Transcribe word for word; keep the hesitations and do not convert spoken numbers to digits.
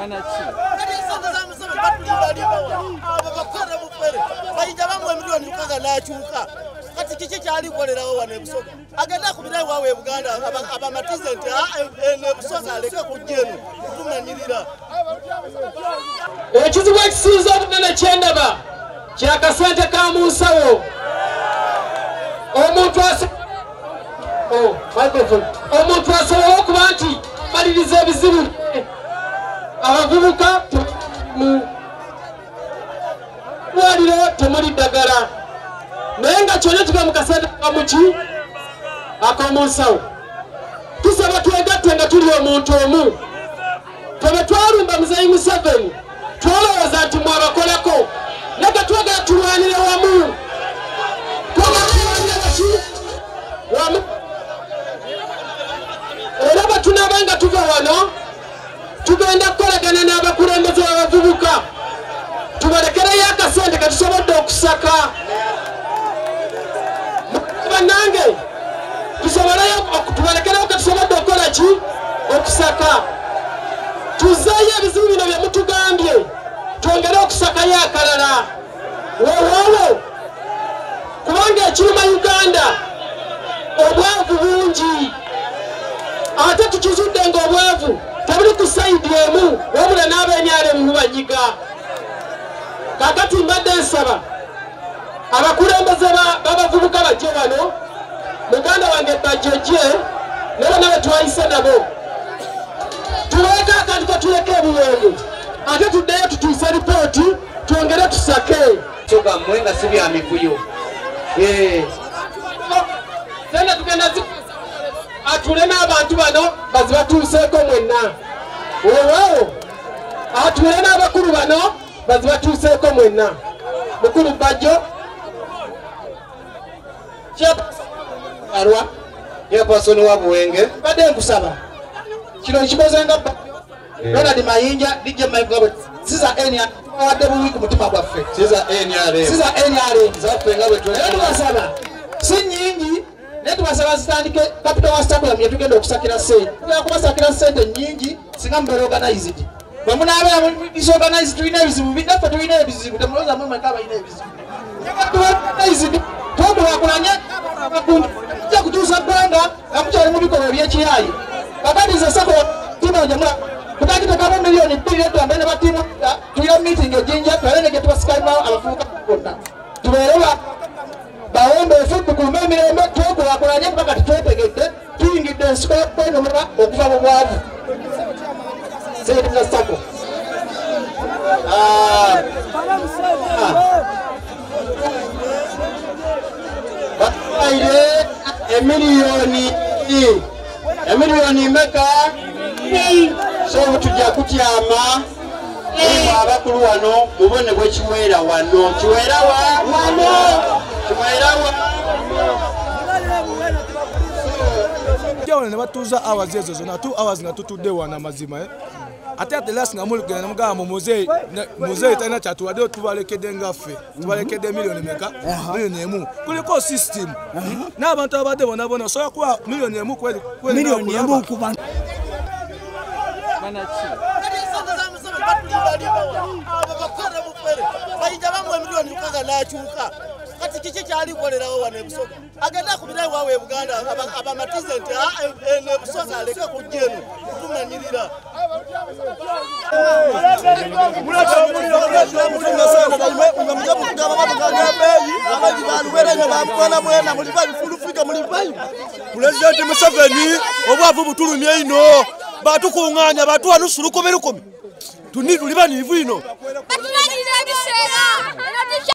kati kiki kyali kolerawo wano ebusoga agenda kubirayo wawe e Buganda abamatize nti ebusoga aleke kujja eno kutumanyirira ekizibu ekisinza obunene kyendaba kyakasente ka mu nsawo omuntu omuntu asobola okuba nti maliriza ebizibu abavubuka waliro temuli ddagala naye nga kyonna kiva mu kasente kamuki ak'omunsawo tusaba twegatte nga tuli omuntu omu twebe twalumba Muzeeyi Museveni twolowooza nti mwabakolako naga twagala tulwanire wamu wamu era batunaba nga tuva wano tugenda kukolagana n'abakulembeze b'abavubuka tubalekereyo akasente katusobodde okusaka bannange tusoboleyo tubalekereyo katusobodde okukola ki okusaka tuzeeyo ebizibu bino bye mutugambye twongere okusakayo akalala wowowo kubanga ekiruma Uganda obwavu bungi ate tukizudde ng'obwavu tebuli ku sayidi emu wabula n'abenyale mu banyiga kakati mbadde nsaba abakulembeze b'abavubuka bajje wano muganda wange bajjeje ne bonna betwayise nabo tuleeka akantu katuleka ebiwembe ate tuddeyo tutuuse ripooti twongere tusake sogammwe nga si bya mivuyo sente tugenda atule n'abantu bano bazibatuuseeko mwenna owo atule n'abakulu bano bazibatuuseeko mwenna mukulu bajjo arwa yepaso wa Buwenge badde nkusaba kino kibozenga Ronald Mayinja D J Mike Gabo siza enya wadde buwi ku mutima gwaffe siza enya re siza enya re zaffe nga bwe twasaba si nyingi ne tubasaba zitandike capital wa stadium yatugenda okusakira sente kubasakira sente nyingi singa mbere organized bamwe n'abeera disorganized tulina ebizibu bidaffe tulina ebizibu temuloza mwe mweka abalina ebizibu organized twakulaakulanye ja kutuusa ggwanga akukyali mu bikolwa by'ekiyayi kakati ze sako timu jamula kutakitekamu milioni bbiri tuambe ne batimu tulina meeting ejinja twale ne getubasikalibwawo abavubuka bonna tubeere bawombeefu tukuume emirembe twekulakulanye mpaka tutwetegedde tuyingidde ensiko y'okwenomera okuva mu bwavu seetuza sako batwaire emiliyoni emiliyoni meka so tujja kutyama abakulu wano mubone bwe kiweera wano kiweera wano kiweera wano ne batuuza hours ezo zonna two hours nga tutudde wana mazima eh ate ate lasi nga muli kugenda mugamba mu Muzeeyi Muzeeyi talina kyatuwadde tubalekedde ngaffe tubalekedde miliyoni meka miliyoni emu kuliko system n'abantu abadde bonna bonna osobola kuba miliyoni emu kweli miliyoni emu ku bantu kati kiki kyali kolerawo wano ebusoga agenda kubirayo wawe e Buganda abamatize nti ebusoga aleke kujja eno kutumanyirira Pulezidenti Museveni obwavu butulumye ino batukuŋŋaanya batuwa nusu lukumi lukumi tuni tuli baniivu ino batulagirira ebiseera